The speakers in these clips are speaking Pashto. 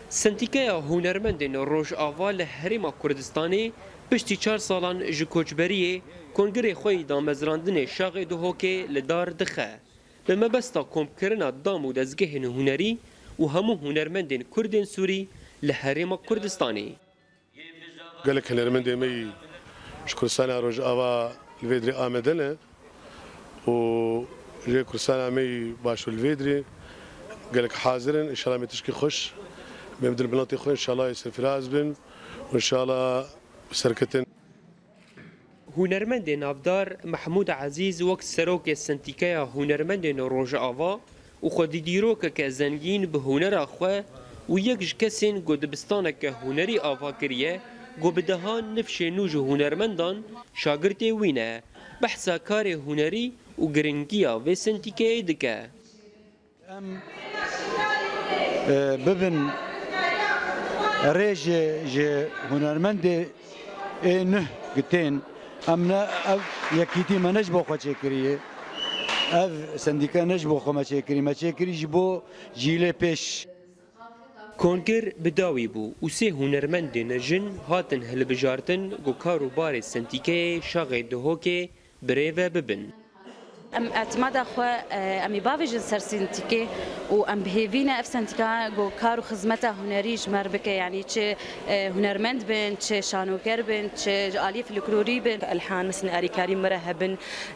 سنتیکه هنرمندین روژاوا لهرما کردستانی پشتی 4 سالان ji koçberiyê kongerê xwe damezrandinê şaxê dihokê li dar dixe. Bi mebesta komkirina dam û dezgehên hunerî û hemû hunermendên Kurdên Sûrî li herêma Kurdistanê. Gelek hunermendê me ji Kurdistana Rojava li vê dirê amade ne û rê Kurdistana me başûr li vê dirê gelek hazirin inşallah me tişkî xweş me din bilatê xwe inşallah serfiraz bin û inşallah serketin. Hunermendê navdar Mehmûd Ezîz wek serokê sentîkeya hunermendên Rojava û xwedî dîrokeke zengîn bi hunera xwe û yek ji kesên godibistaneke hunerî ava kiriye got bi deha nifşê nû ji hunermendan şagirtê wî ne behsa karê hunerî û giringiya vê sentîkeyê dike. Em bibin rêjê ji hunermendê nûh gitên em ne ev yekîtî me ne ji bo xwe çêkiriye ev sendîka ne ji bo xwe me çêkirî me çêkirî ji bo jîlê pêş. Konger bi dawî bû û sê hunermendên jin hatin hilbijartin got kar û barê sentîkeyê şaxê dihokê birêve bibin. ام اعتماد خو امی باویج سر سنتیکه و ام بهیوینه اف سنتیکا گو کار و خدمت هنری جمر بکه یعنی چه هنرمند بن چه شانوگر بن چه آلی فلکلوری بن الحان مثل اریکاری مرهبن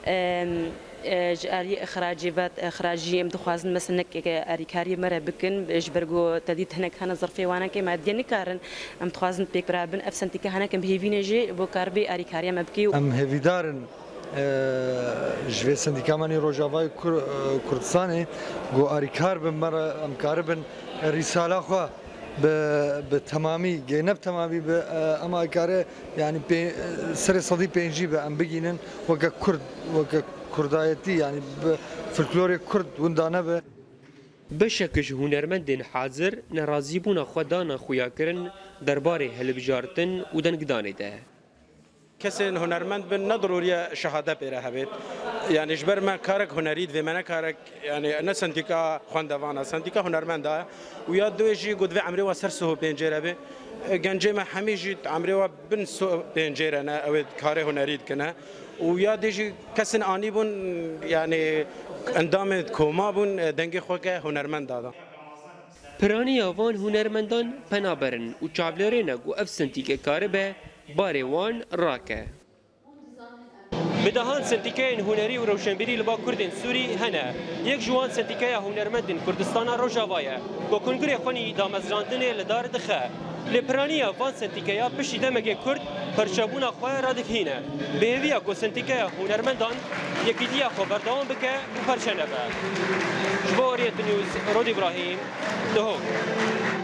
جاری اخراجی ام دخوازن مثلا که اریکاری مره بکن اجبرگو تدید هنک هن ظرفی وانه که مادی نکارن ام دخوازن پیک برابن اف سنتیکه هنک ام بهیوینه جی بو کار بی اریکاری مبکی ام هویدارن جوی سندیکامانی روژاوای کردستانی گو آریکار بن مرا امکار بن رساله خوا به تمامی گینب تمامی به اما کاره یعنی سر صدی پنجی به ام بگینن وگه کرد وگه کردایتی یعنی فولکلور کرد وندانه به بشکش هنرمندین حاضر نرازی بونا خودانا خویا کرن درباره هلبجارتن و دنگدانه ده. کسی هنرمند بن ندروریه شهاده پیره هبید یعنی جبر ما کارک هنرید و من کارک یعنی نه سنتیکا خواندوانه سنتیکا هنرمنده و یاد دویجی گود و عمری و سر سو پنجره به گنجه ما همیشه عمری و بن سو پنجره نه او کار هنرید کنه و یادیجی کسی آنی بون یعنی اندام کوما بون دنگ خو که هنرمند دادا. پرانی آوان هنرمندان پنابرن و چابلرینه گو اف سنتیکه کاره به باره وان راکه. بدهان سنتیکهین هنری و روشنبیری لبا کردین سوری هنه یک جوان سنتیکه هنرمندین کردستان روژاوایه با کنگره خونی دامزراندنه لدار دخه لپرانی وان سنتیکه پشتی دمگه کرد پرچابون خواه را دکهینه بهویا کو سنتیکه هنرمندان یکی دیا خو بردوام بکه و پرچنه به جباریت نیوز رود ابراهیم دهو